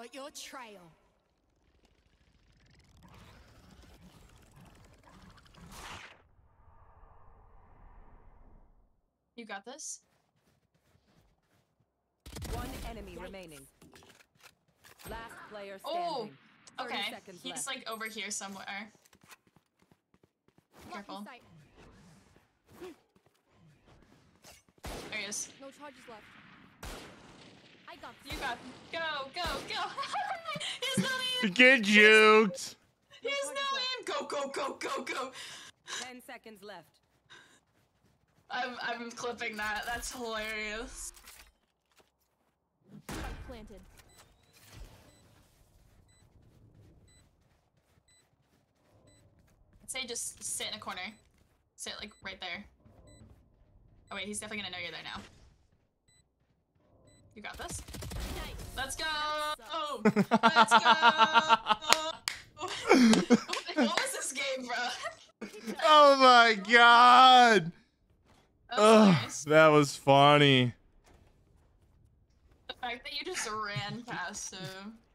Cover your trail. You got this. One enemy remaining. Last player Oh, standing. 30 okay. seconds He's left. like over here somewhere. Careful. There he is. No charges left. I got this. You got. Go, go, go. He's not in. Get juked. He's not in. Go, go, go, go, go. 10 seconds left. I'm clipping that. That's hilarious. Planted. I'd say just sit in a corner. Sit like right there. Oh wait, he's definitely gonna know you're there now. You got this? Nice. Let's go! Let's go! What was this game, bro? Oh my god. That was nice. That was funny. The fact that you just ran past him.